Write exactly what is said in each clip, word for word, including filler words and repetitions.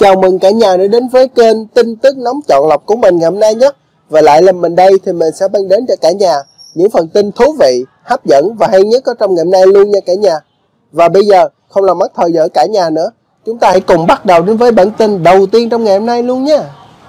Chào mừng cả nhà đã đến với kênh tin tức nóng chọn lọc của mình ngày hôm nay nhé. Và lại là mình đây thì mình sẽ mang đến cho cả nhà những phần tin thú vị, hấp dẫn và hay nhất có trong ngày hôm nay luôn nha cả nhà. Và bây giờ không làm mất thời giờ cả nhà nữa, chúng ta hãy cùng bắt đầu đến với bản tin đầu tiên trong ngày hôm nay luôn nha.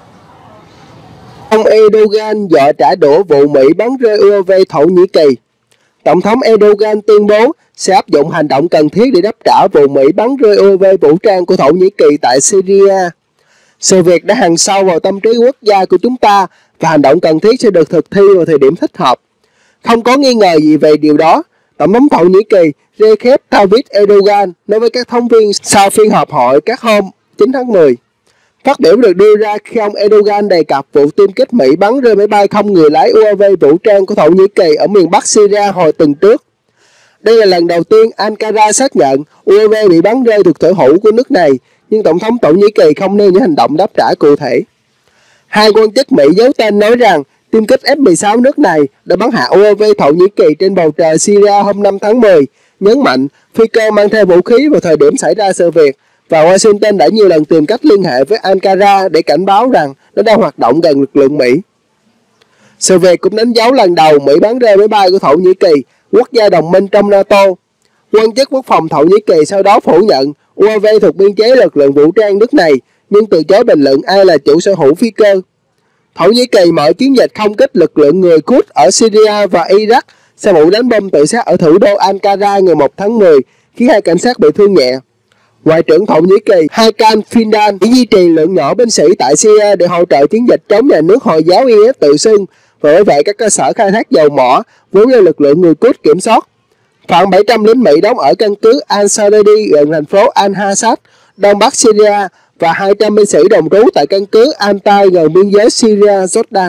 Ông Erdogan dọa trả đũa vụ Mỹ bắn rơi u a vê Thổ Nhĩ Kỳ. Tổng thống Erdogan tuyên bố sẽ áp dụng hành động cần thiết để đáp trả vụ Mỹ bắn rơi u a vê vũ trang của Thổ Nhĩ Kỳ tại Syria. Sự việc đã hằn sâu vào tâm trí quốc gia của chúng ta và hành động cần thiết sẽ được thực thi vào thời điểm thích hợp. Không có nghi ngờ gì về điều đó, Tổng thống Thổ Nhĩ Kỳ Recep Tayyip Erdogan nói với các phóng viên sau phiên họp hội các hôm chín tháng mười. Phát biểu được đưa ra khi ông Erdogan đề cập vụ tiêm kích Mỹ bắn rơi máy bay không người lái u a vê vũ trang của Thổ Nhĩ Kỳ ở miền Bắc Syria hồi tuần trước. Đây là lần đầu tiên Ankara xác nhận u a vê bị bắn rơi thuộc thổ hữu của nước này, nhưng Tổng thống Thổ Nhĩ Kỳ không nêu những hành động đáp trả cụ thể. Hai quan chức Mỹ giấu tên nói rằng tiêm kích F mười sáu nước này đã bắn hạ u a vê Thổ Nhĩ Kỳ trên bầu trời Syria hôm năm tháng mười, nhấn mạnh phi cơ mang theo vũ khí vào thời điểm xảy ra sự việc, và Washington đã nhiều lần tìm cách liên hệ với Ankara để cảnh báo rằng nó đang hoạt động gần lực lượng Mỹ. Sự việc cũng đánh dấu lần đầu Mỹ bắn rơi máy bay của Thổ Nhĩ Kỳ, quốc gia đồng minh trong NATO. Quan chức quốc phòng Thổ Nhĩ Kỳ sau đó phủ nhận u a vê thuộc biên chế lực lượng vũ trang nước này, nhưng từ chối bình luận ai là chủ sở hữu phi cơ. Thổ Nhĩ Kỳ mở chiến dịch không kích lực lượng người Kurd ở Syria và Iraq sau vụ đánh bom tự sát ở thủ đô Ankara ngày một tháng mười, khiến hai cảnh sát bị thương nhẹ. Ngoại trưởng Thổ Nhĩ Kỳ Hakan Fidan chỉ duy trì lượng nhỏ binh sĩ tại Syria để hỗ trợ chiến dịch chống nhà nước Hồi giáo i ét tự xưng và bảo vệ các cơ sở khai thác dầu mỏ vốn do lực lượng người Kurd kiểm soát. Khoảng bảy trăm lính Mỹ đóng ở căn cứ Al-Sadadi gần thành phố Al-Hasad, đông bắc Syria, và hai trăm binh sĩ đồng trú tại căn cứ Antai gần biên giới Syria-Jordan.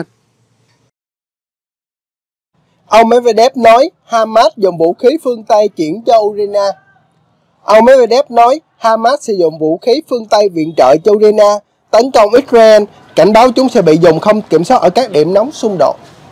Ông Medvedev nói Hamas dùng vũ khí phương Tây chuyển cho Ukraine. Ông Medvedev nói Hamas sử dụng vũ khí phương Tây viện trợ cho Ukraine tấn công Israel, cảnh báo chúng sẽ bị dùng không kiểm soát ở các điểm nóng xung đột.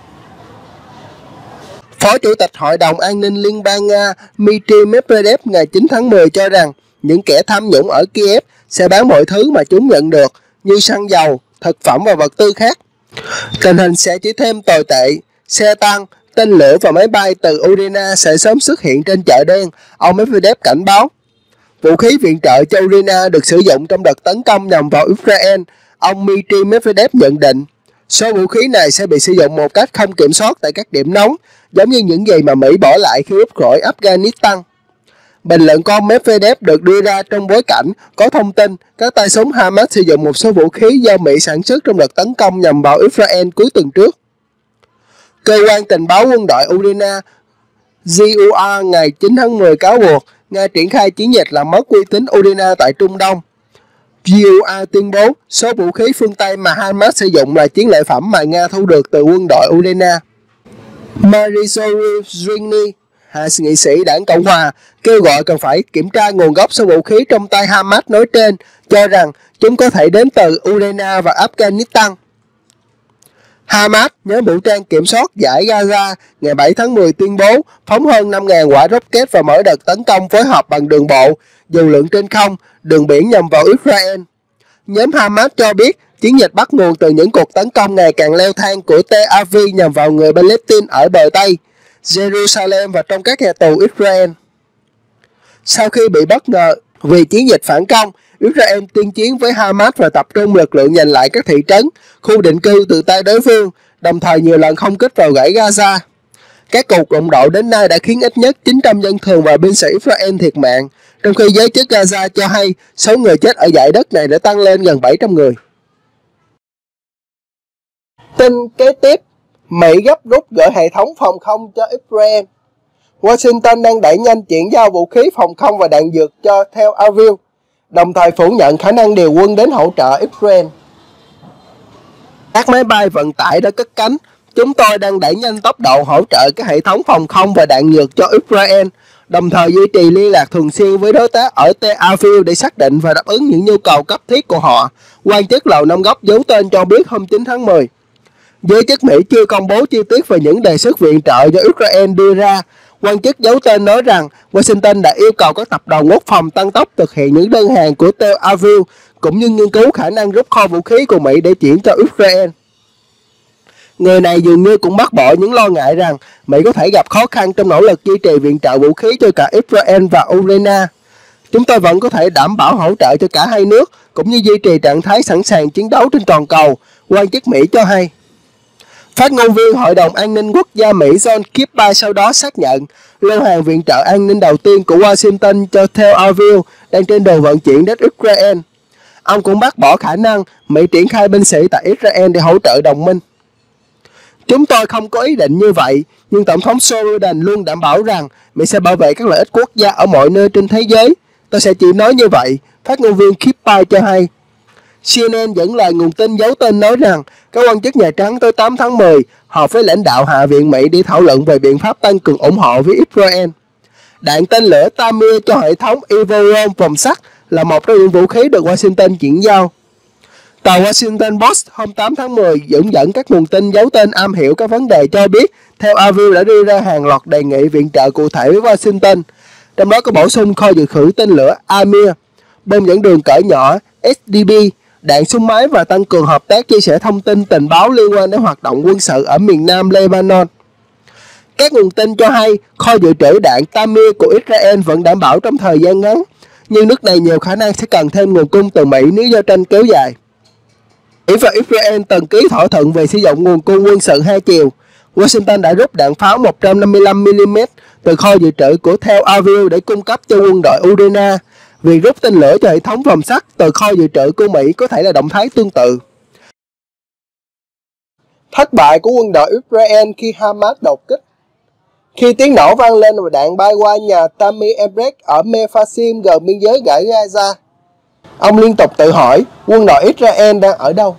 Phó Chủ tịch Hội đồng An ninh Liên bang Nga Dmitry Medvedev ngày chín tháng mười cho rằng những kẻ tham nhũng ở Kiev sẽ bán mọi thứ mà chúng nhận được như xăng dầu, thực phẩm và vật tư khác. Tình hình sẽ chỉ thêm tồi tệ, xe tăng, tên lửa và máy bay từ Ukraine sẽ sớm xuất hiện trên chợ đen, ông Medvedev cảnh báo. Vũ khí viện trợ cho Ukraine được sử dụng trong đợt tấn công nhằm vào Israel, ông Dmitry Medvedev nhận định. Số vũ khí này sẽ bị sử dụng một cách không kiểm soát tại các điểm nóng, giống như những gì mà Mỹ bỏ lại khi rút khỏi Afghanistan. Bình luận của ông Medvedev được đưa ra trong bối cảnh có thông tin các tay súng Hamas sử dụng một số vũ khí do Mỹ sản xuất trong đợt tấn công nhằm vào Israel cuối tuần trước. Cơ quan tình báo quân đội Ukraine giê u a ngày chín tháng mười cáo buộc Nga triển khai chiến dịch làm mất uy tín Ukraine tại Trung Đông. giê u a tuyên bố số vũ khí phương Tây mà Hamas sử dụng là chiến lợi phẩm mà Nga thu được từ quân đội Ukraine. Marisol Zrinny, hạ nghị sĩ đảng Cộng hòa, kêu gọi cần phải kiểm tra nguồn gốc số vũ khí trong tay Hamas nói trên, cho rằng chúng có thể đến từ Ukraine và Afghanistan. Hamas, nhóm vũ trang kiểm soát giải Gaza, ngày bảy tháng mười tuyên bố phóng hơn năm nghìn quả rocket vào mỗi đợt tấn công phối hợp bằng đường bộ, dù lượn trên không, đường biển nhằm vào Israel. Nhóm Hamas cho biết chiến dịch bắt nguồn từ những cuộc tấn công ngày càng leo thang của Tel Aviv nhằm vào người Palestine ở bờ Tây, Jerusalem và trong các nhà tù Israel. Sau khi bị bất ngờ vì chiến dịch phản công, Israel tuyên chiến với Hamas và tập trung lực lượng giành lại các thị trấn, khu định cư từ tay đối phương, đồng thời nhiều lần không kích vào dải Gaza. Các cuộc đụng độ đến nay đã khiến ít nhất chín trăm dân thường và binh sĩ Israel thiệt mạng, trong khi giới chức Gaza cho hay số người chết ở dải đất này đã tăng lên gần bảy trăm người. Tin kế tiếp, Mỹ gấp rút gửi hệ thống phòng không cho Israel. Washington đang đẩy nhanh chuyển giao vũ khí phòng không và đạn dược cho Tel Aviv, đồng thời phủ nhận khả năng điều quân đến hỗ trợ Israel. Các máy bay vận tải đã cất cánh. Chúng tôi đang đẩy nhanh tốc độ hỗ trợ các hệ thống phòng không và đạn dược cho Israel, đồng thời duy trì liên lạc thường xuyên với đối tác ở Tel Aviv để xác định và đáp ứng những nhu cầu cấp thiết của họ, quan chức Lầu Năm Góc giấu tên cho biết hôm chín tháng mười. Giới chức Mỹ chưa công bố chi tiết về những đề xuất viện trợ do Israel đưa ra. Quan chức giấu tên nói rằng Washington đã yêu cầu các tập đoàn quốc phòng tăng tốc thực hiện những đơn hàng của Tel Aviv, cũng như nghiên cứu khả năng rút kho vũ khí của Mỹ để chuyển cho Israel. Người này dường như cũng bác bỏ những lo ngại rằng Mỹ có thể gặp khó khăn trong nỗ lực duy trì viện trợ vũ khí cho cả Israel và Ukraine. Chúng tôi vẫn có thể đảm bảo hỗ trợ cho cả hai nước, cũng như duy trì trạng thái sẵn sàng chiến đấu trên toàn cầu, quan chức Mỹ cho hay. Phát ngôn viên Hội đồng An ninh Quốc gia Mỹ John Kirby sau đó xác nhận lô hàng viện trợ an ninh đầu tiên của Washington cho Tel Aviv đang trên đường vận chuyển đến Israel. Ông cũng bác bỏ khả năng Mỹ triển khai binh sĩ tại Israel để hỗ trợ đồng minh. Chúng tôi không có ý định như vậy, nhưng Tổng thống Joe Biden luôn đảm bảo rằng Mỹ sẽ bảo vệ các lợi ích quốc gia ở mọi nơi trên thế giới. Tôi sẽ chỉ nói như vậy, phát ngôn viên Kirby cho hay. xê en en dẫn lời nguồn tin giấu tên nói rằng các quan chức Nhà Trắng tối tám tháng mười họp với lãnh đạo Hạ viện Mỹ để thảo luận về biện pháp tăng cường ủng hộ với Israel. Đạn tên lửa Tamir cho hệ thống Iron Dome vòng sắt là một trong những vũ khí được Washington chuyển giao. Tờ Washington Post hôm tám tháng mười dẫn dẫn các nguồn tin giấu tên am hiểu các vấn đề cho biết Tel Aviv đã đưa ra hàng loạt đề nghị viện trợ cụ thể với Washington, trong đó có bổ sung kho dự trữ tên lửa Amir, bom dẫn đường cỡ nhỏ ét đê bê, đạn súng máy và tăng cường hợp tác chia sẻ thông tin tình báo liên quan đến hoạt động quân sự ở miền nam Lebanon. Các nguồn tin cho hay kho dự trữ đạn Tamir của Israel vẫn đảm bảo trong thời gian ngắn, nhưng nước này nhiều khả năng sẽ cần thêm nguồn cung từ Mỹ nếu giao tranh kéo dài. Mỹ và Israel từng ký thỏa thuận về sử dụng nguồn cung quân sự hai chiều. Washington đã rút đạn pháo một trăm năm mươi lăm mi li mét từ kho dự trữ của Tel Aviv để cung cấp cho quân đội Ukraine. Việc rút tên lửa cho hệ thống vòng sắt từ kho dự trữ của Mỹ có thể là động thái tương tự. Thất bại của quân đội Israel khi Hamas đột kích. Khi tiếng nổ vang lên và đạn bay qua nhà Tamir Ebrek ở Mefasim gần biên giới giải Gaza, ông liên tục tự hỏi quân đội Israel đang ở đâu.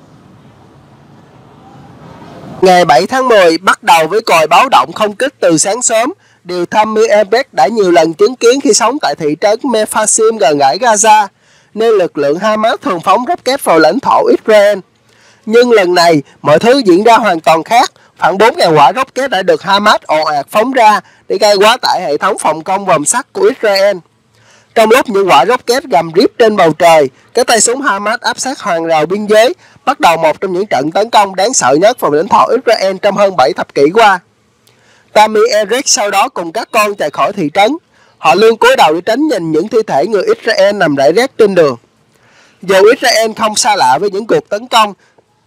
Ngày bảy tháng mười bắt đầu với còi báo động không kích từ sáng sớm, điều Tamir Ebrek đã nhiều lần chứng kiến khi sống tại thị trấn Mefasim gần giải Gaza, nơi lực lượng Hamas thường phóng rocket vào lãnh thổ Israel. Nhưng lần này, mọi thứ diễn ra hoàn toàn khác. Khoảng bốn nghìn quả rocket đã được Hamas ồ ạt phóng ra để gây quá tải hệ thống phòng không vòm sắt của Israel. Trong lúc những quả rocket gầm rít trên bầu trời, các tay súng Hamas áp sát hàng rào biên giới, bắt đầu một trong những trận tấn công đáng sợ nhất vào lãnh thổ Israel trong hơn bảy thập kỷ qua. Tamir Ebrek sau đó cùng các con chạy khỏi thị trấn. Họ luôn cúi đầu để tránh nhìn những thi thể người Israel nằm rải rác trên đường. Dù Israel không xa lạ với những cuộc tấn công,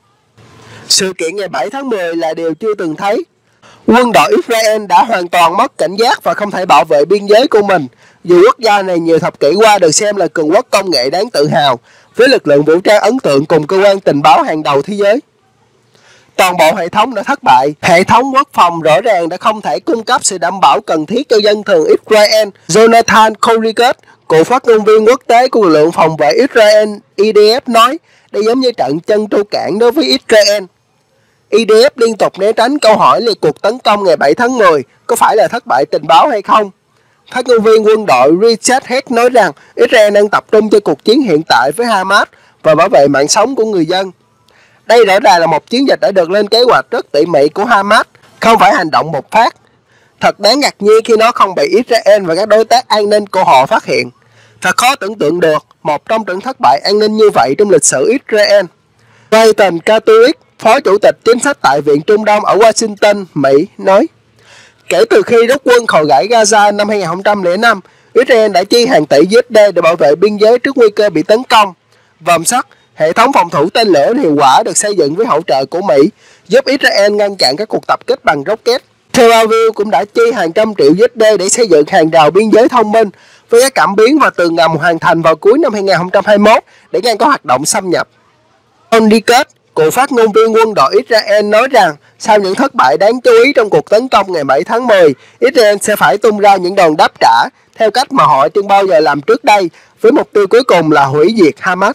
sự kiện ngày bảy tháng mười là điều chưa từng thấy. Quân đội Israel đã hoàn toàn mất cảnh giác và không thể bảo vệ biên giới của mình, dù quốc gia này nhiều thập kỷ qua được xem là cường quốc công nghệ đáng tự hào, với lực lượng vũ trang ấn tượng cùng cơ quan tình báo hàng đầu thế giới. Toàn bộ hệ thống đã thất bại. Hệ thống quốc phòng rõ ràng đã không thể cung cấp sự đảm bảo cần thiết cho dân thường Israel. Jonathan Corrigan, cựu phát ngôn viên quốc tế của lực lượng phòng vệ Israel I D F nói, đây giống như trận chân tru cản đối với Israel. I D F liên tục né tránh câu hỏi về cuộc tấn công ngày bảy tháng mười có phải là thất bại tình báo hay không. Phát ngôn viên quân đội Richard Heck nói rằng Israel đang tập trung cho cuộc chiến hiện tại với Hamas và bảo vệ mạng sống của người dân. Đây rõ ràng là một chiến dịch đã được lên kế hoạch rất tỉ mỉ của Hamas, không phải hành động một phát. Thật đáng ngạc nhiên khi nó không bị Israel và các đối tác an ninh của họ phát hiện. Thật khó tưởng tượng được một trong trận thất bại an ninh như vậy trong lịch sử Israel. Clayton Katulik, Phó Chủ tịch Chính sách tại Viện Trung Đông ở Washington, Mỹ, nói: Kể từ khi rút quân khỏi giải Gaza năm hai nghìn không trăm lẻ năm, Israel đã chi hàng tỷ u ét đê để bảo vệ biên giới trước nguy cơ bị tấn công. Vòm sắt, hệ thống phòng thủ tên lửa hiệu quả được xây dựng với hỗ trợ của Mỹ, giúp Israel ngăn chặn các cuộc tập kích bằng rocket. Tel Aviv cũng đã chi hàng trăm triệu u ét đê để xây dựng hàng rào biên giới thông minh với các cảm biến và tường ngầm hoàn thành vào cuối năm hai nghìn không trăm hai mươi mốt để ngăn có hoạt động xâm nhập. John Deacon, cựu phát ngôn viên quân đội Israel nói rằng sau những thất bại đáng chú ý trong cuộc tấn công ngày bảy tháng mười, Israel sẽ phải tung ra những đòn đáp trả theo cách mà họ chưa bao giờ làm trước đây, với mục tiêu cuối cùng là hủy diệt Hamas.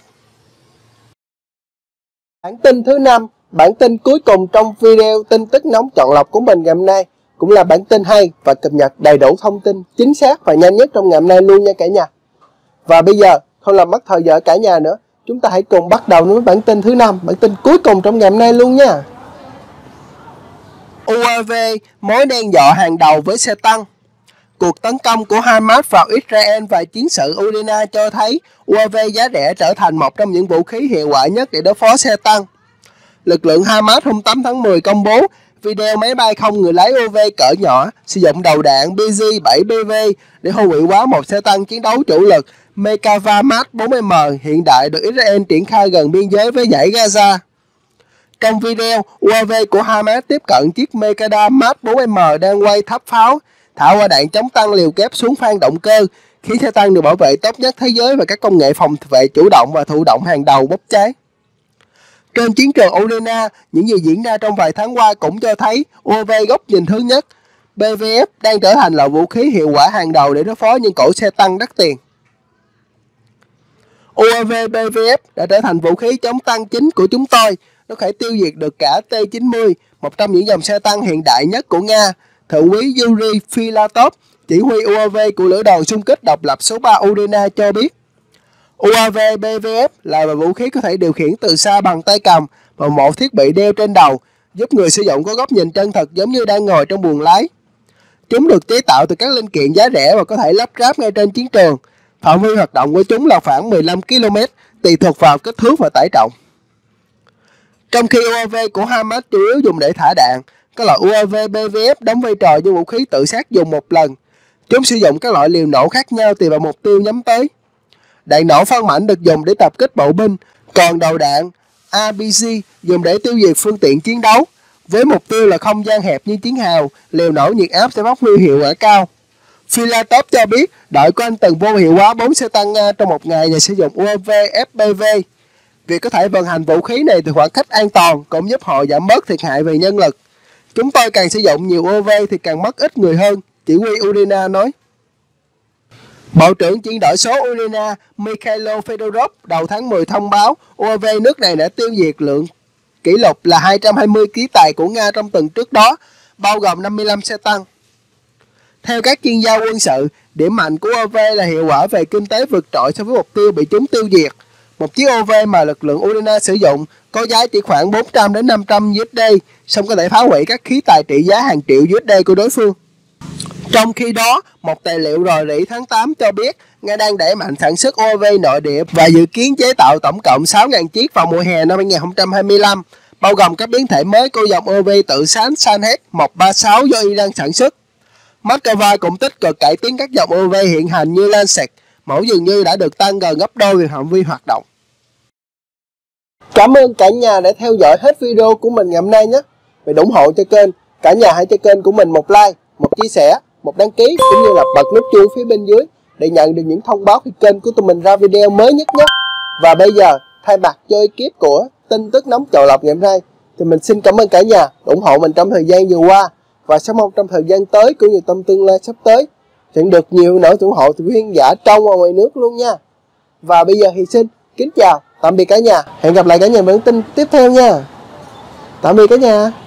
Bản tin thứ năm, bản tin cuối cùng trong video tin tức nóng chọn lọc của mình ngày hôm nay, cũng là bản tin hay và cập nhật đầy đủ thông tin chính xác và nhanh nhất trong ngày hôm nay luôn nha cả nhà. Và bây giờ không làm mất thời giờ cả nhà nữa, chúng ta hãy cùng bắt đầu với bản tin thứ năm, bản tin cuối cùng trong ngày hôm nay luôn nha. u a vê mối đe dọa hàng đầu với xe tăng. Cuộc tấn công của Hamas vào Israel và chiến sự Ukraine cho thấy u a vê giá rẻ trở thành một trong những vũ khí hiệu quả nhất để đối phó xe tăng. Lực lượng Hamas hôm tám tháng mười công bố video máy bay không người lái u a vê cỡ nhỏ sử dụng đầu đạn B G bảy B V để hủy hoại hóa một xe tăng chiến đấu chủ lực Merkava Mach bốn M hiện đại được Israel triển khai gần biên giới với dải Gaza. Trong video, u a vê của Hamas tiếp cận chiếc Merkava Mach bốn M đang quay tháp pháo, thả qua đạn chống tăng liều kép xuống khoang động cơ, khiến xe tăng được bảo vệ tốt nhất thế giới và các công nghệ phòng vệ chủ động và thụ động hàng đầu bốc cháy. Trên chiến trường Ukraine, những gì diễn ra trong vài tháng qua cũng cho thấy u a vê góc nhìn thứ nhất, B V F đang trở thành loại vũ khí hiệu quả hàng đầu để đối phó những cỗ xe tăng đắt tiền. u a vê B V F đã trở thành vũ khí chống tăng chính của chúng tôi. Nó có thể tiêu diệt được cả T chín mươi, một trong những dòng xe tăng hiện đại nhất của Nga. Thượng úy Yuri Filatov, chỉ huy u a vê của lữ đoàn xung kích độc lập số ba Ukraine cho biết, u a vê B V F là vũ khí có thể điều khiển từ xa bằng tay cầm và một thiết bị đeo trên đầu, giúp người sử dụng có góc nhìn chân thật giống như đang ngồi trong buồng lái. Chúng được chế tạo từ các linh kiện giá rẻ và có thể lắp ráp ngay trên chiến trường. Phạm vi hoạt động của chúng là khoảng mười lăm ki lô mét, tùy thuộc vào kích thước và tải trọng. Trong khi u a vê của Hamas chủ yếu dùng để thả đạn, các loại u a vê B V F đóng vai trò như vũ khí tự sát dùng một lần. Chúng sử dụng các loại liều nổ khác nhau tùy vào mục tiêu nhắm tới. Đạn nổ phân mảnh được dùng để tập kích bộ binh, còn đầu đạn R P G dùng để tiêu diệt phương tiện chiến đấu. Với mục tiêu là không gian hẹp như chiến hào, liều nổ nhiệt áp sẽ phát huy hiệu quả cao. Filatov cho biết đội của anh từng vô hiệu hóa bốn xe tăng Nga trong một ngày và sử dụng u a vê F P V. Việc có thể vận hành vũ khí này từ khoảng cách an toàn cũng giúp họ giảm bớt thiệt hại về nhân lực. Chúng tôi càng sử dụng nhiều u a vê thì càng mất ít người hơn, chỉ huy Ukraine nói. Bộ trưởng chuyển đổi số Ukraine Mikhailo Fedorov đầu tháng mười thông báo u a vê nước này đã tiêu diệt lượng kỷ lục là hai trăm hai mươi ký tài của Nga trong tuần trước đó, bao gồm năm mươi lăm xe tăng. Theo các chuyên gia quân sự, điểm mạnh của u a vê là hiệu quả về kinh tế vượt trội so với mục tiêu bị chúng tiêu diệt. Một chiếc u a vê mà lực lượng Ukraine sử dụng có giá chỉ khoảng bốn trăm đến năm trăm u ét đê, song có thể phá hủy các khí tài trị giá hàng triệu u ét đê của đối phương. Trong khi đó, một tài liệu rò rỉ tháng tám cho biết Nga đang đẩy mạnh sản xuất u a vê nội địa và dự kiến chế tạo tổng cộng sáu nghìn chiếc vào mùa hè năm hai nghìn không trăm hai mươi lăm, bao gồm các biến thể mới của dòng u a vê tự sáng Shahed một ba sáu do Iran sản xuất. Moscow cũng tích cực cải tiến các dòng u a vê hiện hành như Lancet, mẫu dường như đã được tăng gần gấp đôi về phạm vi hoạt động. Cảm ơn cả nhà đã theo dõi hết video của mình ngày hôm nay nhé. Vì ủng hộ cho kênh, cả nhà hãy cho kênh của mình một like, một chia sẻ, một đăng ký cũng như là bật nút chuông phía bên dưới để nhận được những thông báo khi kênh của tụi mình ra video mới nhất nhé. Và bây giờ thay mặt cho ekip của tin tức nóng chọn lọc ngày hôm nay thì mình xin cảm ơn cả nhà ủng hộ mình trong thời gian vừa qua và sẽ mong trong thời gian tới cũng như trong tương lai sắp tới nhận được nhiều nỗi ủng hộ từ khán giả trong và ngoài nước luôn nha. Và bây giờ thì xin kính chào tạm biệt cả nhà, hẹn gặp lại cả nhà bản tin tiếp theo nha. Tạm biệt cả nhà.